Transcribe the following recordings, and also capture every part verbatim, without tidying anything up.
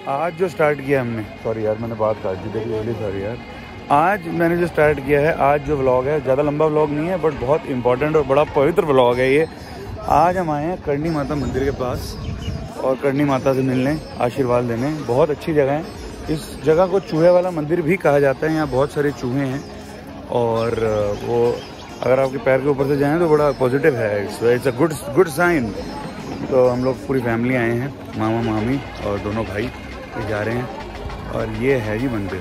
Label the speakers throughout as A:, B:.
A: आज जो स्टार्ट किया हमने, सॉरी यार मैंने बात काट दी, देखिए रियली सॉरी यार। आज मैंने जो स्टार्ट किया है, आज जो व्लॉग है, ज़्यादा लंबा व्लॉग नहीं है बट बहुत इंपॉर्टेंट और बड़ा पवित्र व्लॉग है ये। आज हम आए हैं करणी माता मंदिर के पास और करणी माता से मिलने, आशीर्वाद लेने। बहुत अच्छी जगह है। इस जगह को चूहे वाला मंदिर भी कहा जाता है। यहाँ बहुत सारे चूहे हैं और वो अगर आपके पैर के ऊपर से जाएँ तो बड़ा पॉजिटिव है, it's a good good sign. तो हम लोग पूरी फैमिली आए हैं, मामा मामी और दोनों भाई जा रहे हैं और ये है जी मंदिर।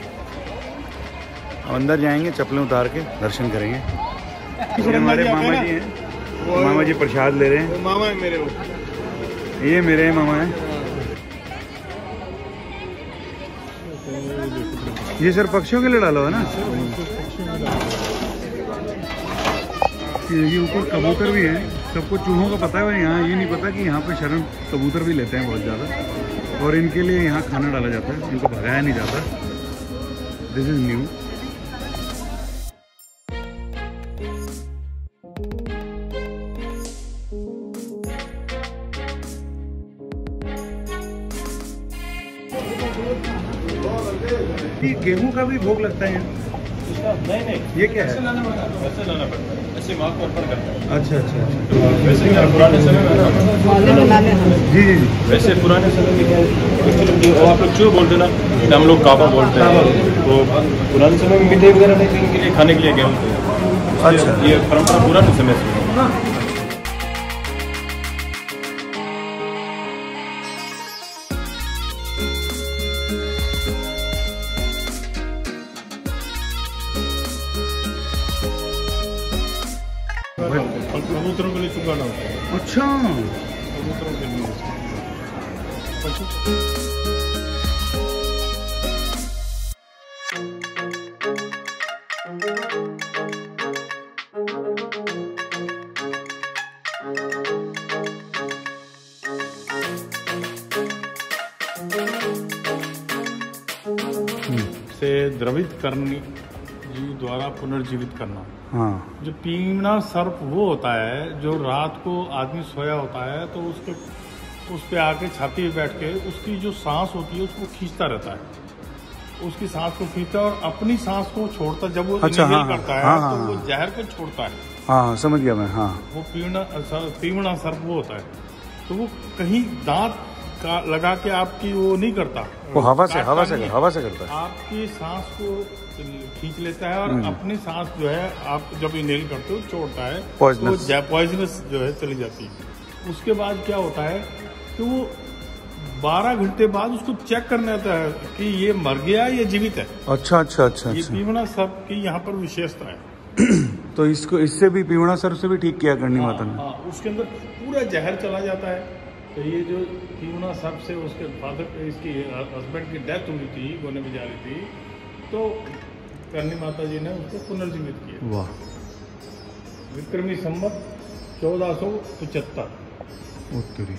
A: अंदर जाएंगे, चप्पलें उतार के दर्शन करेंगे। ये हमारे मामा जी हैं, मामा जी प्रसाद ले रहे हैं।
B: मामा है मेरे वो,
A: ये मेरे मामा हैं। ये सर पक्षियों के लिए डाला हुआ है ना। ये ऊपर कबूतर भी है। सबको चूहों का पता है, यहाँ ये नहीं पता कि यहाँ पे शरण कबूतर भी लेते हैं बहुत ज़्यादा और इनके लिए यहाँ खाना डाला जाता है, इनको भगाया नहीं जाता। This is new. गेहूं का भी भोग लगता है यहाँ?
B: नहीं नहीं,
A: ये क्या है?
B: ऐसे लाना पड़ता है, ऐसे लाना पड़ता है, ऐसे मार्क पर ऊपर करता है।
A: अच्छा अच्छा अच्छा।
B: वैसे क्या पुराने समय में ना,
A: जी जी जी,
B: वैसे पुराने समय में क्या आप लोग चूहे बोलते ना, हम लोग काबा बोलते हैं। तो पुराने समय में मिठाई वगैरह नहीं, इनके लिए खाने के लिए गेहूँ। अच्छा, ये परंपरा पुराने समय से। कबूतरों के लिए चुकाना होता है।
A: अच्छा,
B: कबूतरों के लिए। से द्रवित करनी जी द्वारा पुनर्जीवित करना।
A: हाँ।
B: जो पीमना सर्प वो होता है जो रात को आदमी सोया होता है तो उसके उस पे आके छाती पे बैठ के उसकी जो सांस होती है उसको खींचता रहता है, उसकी सांस को खींचता है और अपनी सांस को छोड़ता। जब वो
A: अच्छा, हाँ,
B: करता है
A: हाँ,
B: तो
A: हाँ,
B: वो जहर को छोड़ता है।
A: हाँ समझ गया मैं। हाँ,
B: वो पीमना पीमना सर्प वो होता है। तो वो कहीं दांत का लगा के आपकी वो नहीं करता,
A: वो हवा से हवा से हवा से करता है।
B: आपकी सांस को खींच लेता है और अपनी सांस जो है आप जब इनहेल करते हो छोड़ता है,
A: पॉइजनस
B: तो पॉइजनस जो है चली जाती है। उसके बाद क्या होता है कि वो बारह घंटे बाद उसको चेक करना होता है कि ये मर गया या जीवित है।
A: अच्छा अच्छा अच्छा।
B: ये
A: अच्छा।
B: पीमना सर्प की यहाँ पर विशेषता है।
A: तो इसको इससे भी पीमना सर्प से भी ठीक किया करनी माता ने।
B: हाँ, उसके अंदर पूरा जहर चला जाता है। तो ये जो पीमना सर्प से उसके फादर इसकी हस्बैंड की डेथ हुई थी, गोने में जा रही थी, तो करणी माता जी ने उसको पुनर्जीवित किया।
A: वाह।
B: विक्रमी संवत चौदह सौ पचहत्तर।
A: उत्तरी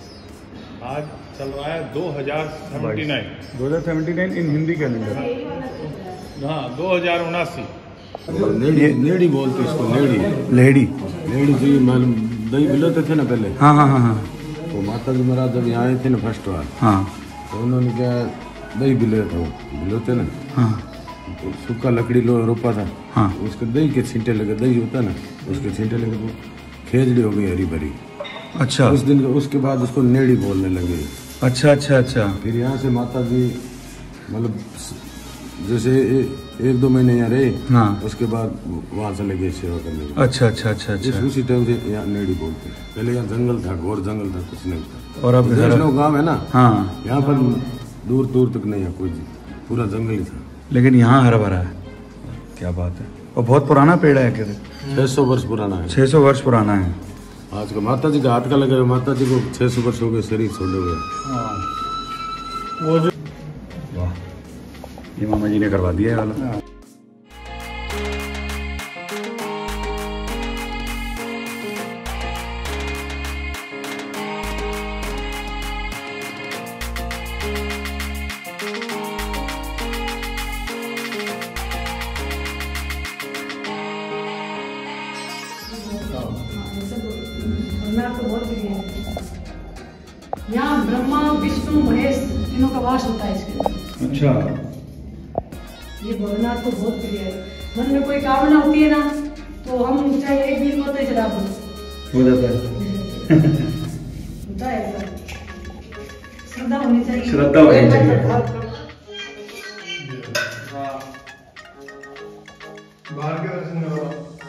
B: आज चल रहा है दो हजार सेवेंटी नाइन
A: दो हजार seventy nine in Hindi calendar.
B: हाँ, दो हजार उनासी।
C: नेड़ी नेड़ी बोलते इसको, नेड़ी
A: लेडी
C: नेड़ी जी मालूम दही बिलोते थे ना पहले।
A: हाँ हाँ हाँ हाँ।
C: तो माता जी महाराज जब यहाँ आए थे ना फर्स्ट बार,
A: हाँ
C: तो उन्होंने क्या दही बिलोया था, वो बिलोते ना,
A: हाँ
C: तो सूखा लकड़ी लो रोपा था।
A: हाँ।
C: उसके दही के छींटे लगे, दही होता ना उसके छींटे लगे, वो खेजड़ी हो गई हरी भरी।
A: अच्छा।
C: उस दिन उसके बाद उसको नेड़ी बोलने लगे।
A: अच्छा अच्छा अच्छा।
C: फिर यहाँ से माता जी मतलब जैसे ए, एक दो महीने यहाँ रहे।
A: हाँ।
C: उसके बाद वहाँ चले गए सेवा करने के।
A: अच्छा अच्छा अच्छा अच्छा।
C: उसी टाइम से यहाँ नेड़ी बोलते। पहले यहाँ जंगल था, घोर जंगल था, कुछ नहीं था।
A: और अब
C: वैष्णव गाँव है ना।
A: हाँ।
C: यहाँ पर दूर दूर तक नहीं है कोई, पूरा जंगल ही था।
A: लेकिन यहाँ हरा भरा है, क्या बात है। और बहुत पुराना पेड़ है, कहते
C: छह सौ वर्ष पुराना है।
A: छह सौ वर्ष पुराना है।
C: आज का माता जी का हाथ का लगा हुआ, माता जी को छह सौ वर्ष हो गए शरीर छोड़े हुए।
B: वो जो
A: वाह, ये मामा जी ने करवा दिया है वाला।
D: यहाँ ब्रह्मा विष्णु महेश तीनों का वास होता है इसके अंदर।
A: अच्छा,
D: ये भोलेनाथ को बहुत प्रिय है। मन में कोई कामना होती है ना, तो हम चाहे एक दिन को तो चढ़ा दो,
A: हो जाता है।
D: होता है ऐसा। श्रद्धा होनी चाहिए,
A: श्रद्धा होनी चाहिए।
B: बाहर के दर्शन करो।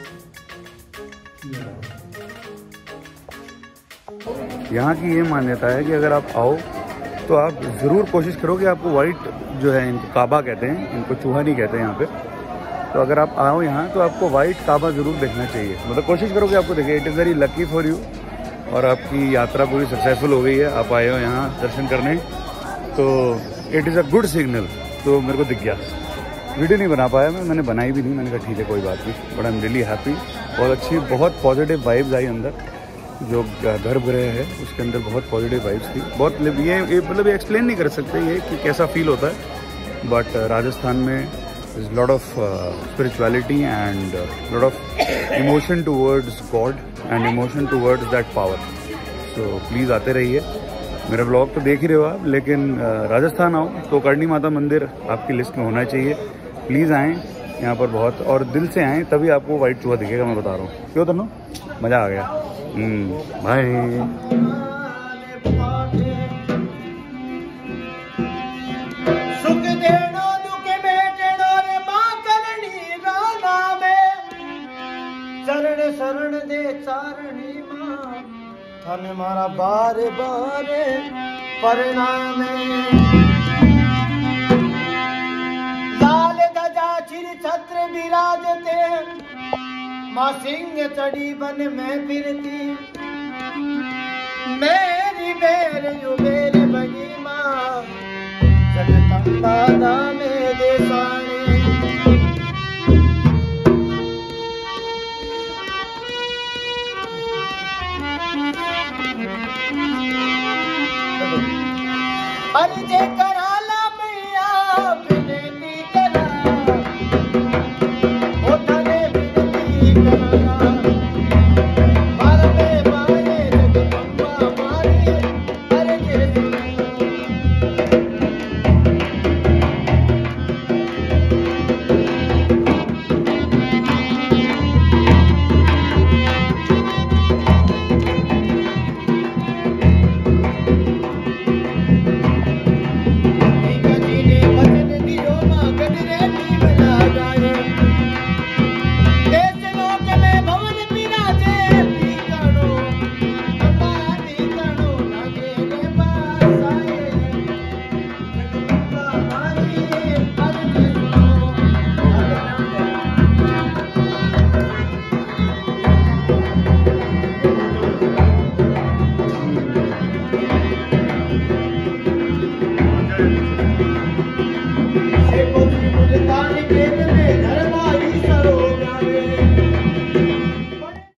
A: यहाँ की ये मान्यता है कि अगर आप आओ तो आप ज़रूर कोशिश करो कि आपको वाइट जो है, इनको काबा कहते हैं, इनको चूहा नहीं कहते हैं यहाँ पे। तो अगर आप आओ यहाँ तो आपको वाइट काबा ज़रूर देखना चाहिए, मतलब कोशिश करो कि आपको देखे। It is very lucky for you, और आपकी यात्रा पूरी सक्सेसफुल हो गई है। आप आए हो यहाँ दर्शन करने, तो it is a good signal. तो मेरे को दिख गया, वीडियो नहीं बना पाया मैं, मैंने बनाई भी नहीं। मैंने कहा ठीक है कोई बात नहीं, but I am really happy. बहुत अच्छी, बहुत पॉजिटिव वाइब्स आई अंदर। जो गर्भगृह है उसके अंदर बहुत पॉजिटिव वाइब्स थी। बहुत ये ये मतलब ये एक्सप्लेन नहीं कर सकते ये कि कैसा फील होता है, बट राजस्थान में is lot of spirituality and lot of emotion towards God and emotion towards that power. So please आते रहिए। मेरा ब्लॉग तो देख ही रहे हो आप, लेकिन राजस्थान आओ तो करणी माता मंदिर आपकी लिस्ट में होना चाहिए। प्लीज़ आएँ यहाँ पर बहुत, और दिल से आएँ, तभी आपको वाइट चूहा दिखेगा। मैं बता रहा हूँ, क्यों तनु, मज़ा आ गया। बाय।
E: चरण शरण दे चारणी मां, थाने मारा बारे बारे परिणामे। लाल ध्वजा चिर छत्र विराजते, माँ सिंह चढ़ी बन में फिरती। मेरी बेर यू बेर बगी माँ, जगदम्बा दामे देसाणी। अरे जे कराला मैया बिनती करा, ओ थाने बिनती करा। मार में मारे जगदम्बा मारे, अरे जे Thank you.